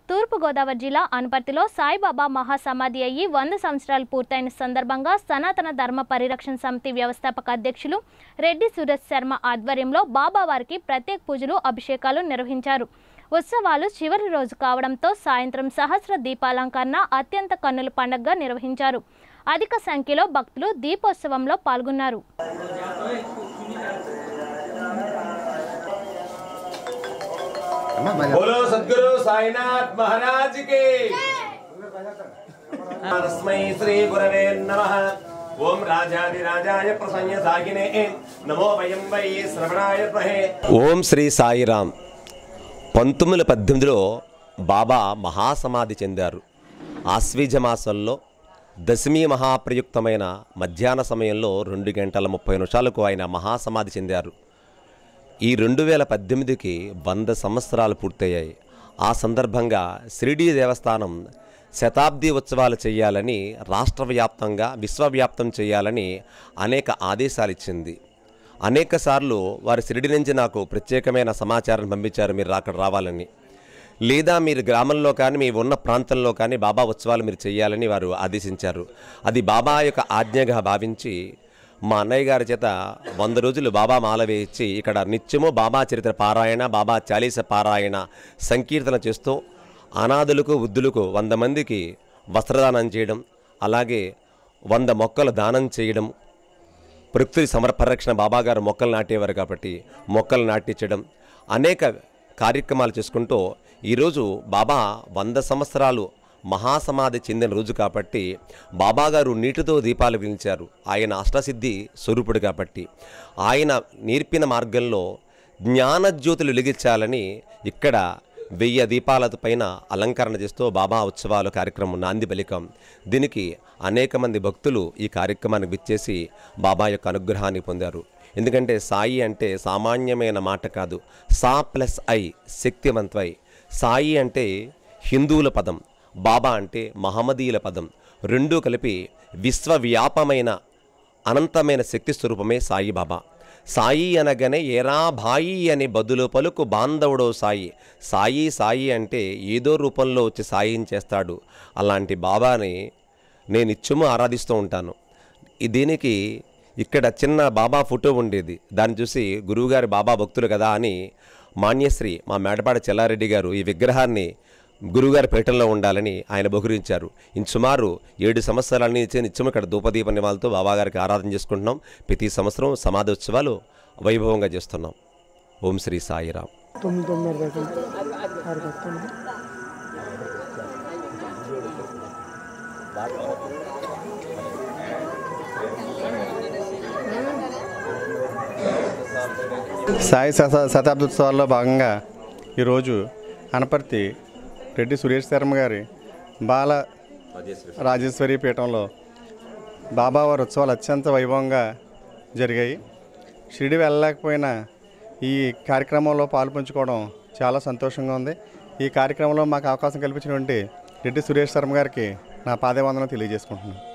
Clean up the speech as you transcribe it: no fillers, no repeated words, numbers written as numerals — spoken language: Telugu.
తూర్పుగోదావరి జిల్లా అనపర్తిలో సాయిబాబా మహాసమాధి అయ్యి 100 సంవత్సరాలు పూర్తయిన సందర్భంగా సనాతన ధర్మ పరిరక్షణ సమితి వ్యవస్థాపక అధ్యక్షులు రెడ్డి సురేష్ శర్మ ఆధ్వర్యంలో బాబావారికి ప్రత్యేక పూజలు అభిషేకాలు నిర్వహించారు. ఉత్సవాలు చివరి రోజు కావడంతో సాయంత్రం సహస్ర దీపాలంకరణ అత్యంత కన్నుల పండుగగా నిర్వహించారు. అధిక సంఖ్యలో భక్తులు దీపోత్సవంలో పాల్గొన్నారు. बोलो सद्गुरु साईनाथ महाराज के तस्मै श्री गुरवे नमः। ओम राजाधिराजाय प्रसन्न सागिने नमो वयं वै श्रवणाय महे। ओम श्री साईराम 1918లో బాబా మహాసమాధి చెందారు. ఆశ్వీజ మాసంలో దశమి మహాప్రయుక్తమైన మధ్యాహ్న సమయంలో 2 గంటల 30 నిమిషాలకు ఆయన మహాసమాధి చెందారు. ఈ 2018కి 100 సంవత్సరాలు పూర్తయ్యాయి. ఆ సందర్భంగా షిరిడీ దేవస్థానం శతాబ్ది ఉత్సవాలు చేయాలని రాష్ట్ర వ్యాప్తంగా విశ్వవ్యాప్తం చేయాలని అనేక ఆదేశాలు ఇచ్చింది. అనేక సార్లు వారి షిరిడీ నుంచి నాకు ప్రత్యేకమైన సమాచారం పంపించారు, మీరు అక్కడ రావాలని, లేదా మీరు గ్రామంలో కానీ మీ ఉన్న ప్రాంతంలో కానీ బాబా ఉత్సవాలు మీరు చేయాలని వారు ఆదేశించారు. అది బాబా యొక్క ఆజ్ఞగా భావించి మా అన్నయ్య గారి చేత 100 రోజులు బాబా మాల వేయించి ఇక్కడ నిత్యము బాబా చరిత్ర పారాయణ, బాబా చాలీస పారాయణ సంకీర్తన చేస్తూ అనాథులకు వృద్ధులకు 100 మందికి వస్త్రదానం చేయడం, అలాగే 100 మొక్కలు దానం చేయడం, ప్రకృతి పరిరక్షణ బాబాగారు మొక్కలు నాటేవారు కాబట్టి మొక్కలు నాటించడం, అనేక కార్యక్రమాలు చేసుకుంటూ ఈరోజు బాబా 100 సంవత్సరాలు మహాసమాధి చెందిన రోజు కాబట్టి బాబాగారు నీటితో దీపాలు వెలిగించారు. ఆయన అష్టసిద్ధి స్వరూపుడు కాబట్టి ఆయన నేర్పిన మార్గంలో జ్ఞానజ్యోతులు వెలిగించాలని ఇక్కడ 1000 దీపాల పైన అలంకరణ చేస్తూ బాబా ఉత్సవాలు కార్యక్రమం నాంది పలికాం. దీనికి అనేక మంది భక్తులు ఈ కార్యక్రమానికి విచ్చేసి బాబా యొక్క అనుగ్రహాన్ని పొందారు. ఎందుకంటే సాయి అంటే సామాన్యమైన మాట కాదు, సా ప్లస్ ఐ శక్తివంతై. సాయి అంటే హిందువుల పదం, బాబా అంటే మహమ్మదీయుల పదం. రెండూ కలిపి విశ్వవ్యాపమైన అనంతమైన శక్తి స్వరూపమే సాయిబాబా. సాయి అనగానే ఏరా భాయి అని బదులు పలుకు బాంధవుడో సాయి. సాయి సాయి అంటే ఏదో రూపంలో వచ్చి సాయం చేస్తాడు. అలాంటి బాబాని నేను నిత్యము ఆరాధిస్తూ ఉంటాను. దీనికి ఇక్కడ చిన్న బాబా ఫోటో ఉండేది, దాన్ని చూసి గురువుగారి బాబా భక్తులు కదా అని మాన్యశ్రీ మా మేడపాడ చెల్లారెడ్డి గారు ఈ విగ్రహాన్ని గురువుగారి పీఠంలో ఉండాలని ఆయన బహుకరించారు. సుమారు 7 సంవత్సరాల నుంచి నిత్యం ఇక్కడ ధూపదీప నివాళులతో బాబాగారికి ఆరాధన చేసుకుంటున్నాం. ప్రతి సంవత్సరం సమాధి ఉత్సవాలు వైభవంగా చేస్తున్నాం. ఓం శ్రీ సాయిరామ్. సాయి శతాబ్ది ఉత్సవాల్లో భాగంగా ఈరోజు అనపర్తి రెడ్డి సురేష్ శర్మ గారి బాల రాజేశ్వరి పీఠంలో బాబావారి ఉత్సవాలు అత్యంత వైభవంగా జరిగాయి. షిరిడి వెళ్ళలేకపోయినా ఈ కార్యక్రమంలో పాల్పంచుకోవడం చాలా సంతోషంగా ఉంది. ఈ కార్యక్రమంలో మాకు అవకాశం కల్పించినటువంటి రెడ్డి సురేష్ శర్మ గారికి నా పాదవందనం తెలియజేసుకుంటున్నాను.